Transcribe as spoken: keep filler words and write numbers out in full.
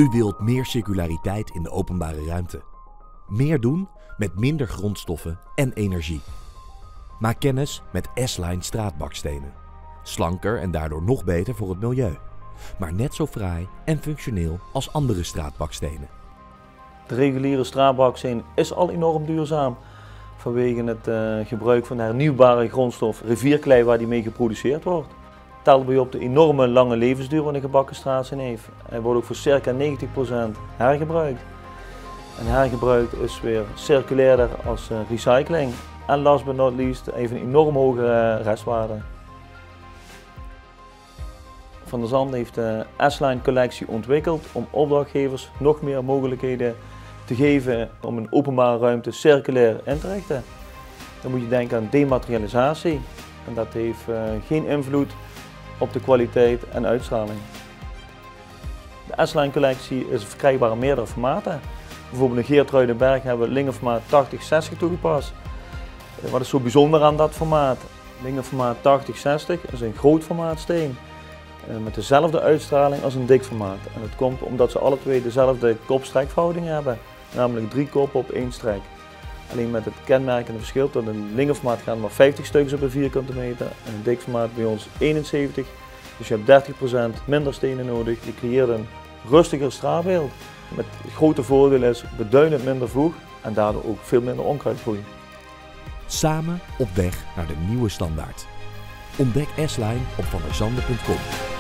U wilt meer circulariteit in de openbare ruimte. Meer doen met minder grondstoffen en energie. Maak kennis met S-Line straatbakstenen. Slanker en daardoor nog beter voor het milieu. Maar net zo fraai en functioneel als andere straatbakstenen. De reguliere straatbaksteen is al enorm duurzaam vanwege het uh, gebruik van de hernieuwbare grondstof rivierklei waar die mee geproduceerd wordt. Telt bij op de enorme lange levensduur van de gebakken straatsteen heeft. Hij wordt ook voor circa negentig procent hergebruikt. En hergebruikt is weer circulairder als uh, recycling. En last but not least heeft een enorm hoge uh, restwaarde. Van der Zanden heeft de S-Line collectie ontwikkeld om opdrachtgevers nog meer mogelijkheden te geven om een openbare ruimte circulair in te richten. Dan moet je denken aan dematerialisatie en dat heeft uh, geen invloed op de kwaliteit en uitstraling. De S-Line collectie is verkrijgbaar in meerdere formaten. Bijvoorbeeld in Geertruidenberg hebben we het lingenformaat tachtig zestig toegepast. Wat is zo bijzonder aan dat formaat? Lingenformaat tachtig zestig is een groot formaat steen met dezelfde uitstraling als een dik formaat. En dat komt omdat ze alle twee dezelfde kop-strekverhouding hebben, namelijk drie koppen op één strek. Alleen met het kenmerkende verschil dat in een lingenformaat gaan maar vijftig stukjes op een vierkante meter en een dik formaat bij ons eenenzeventig. Dus je hebt dertig procent minder stenen nodig. Je creëert een rustiger straatbeeld. Met het grote voordeel is beduidend minder voeg en daardoor ook veel minder onkruidgroei. Samen op weg naar de nieuwe standaard. Ontdek S-Line op van der zanden punt com.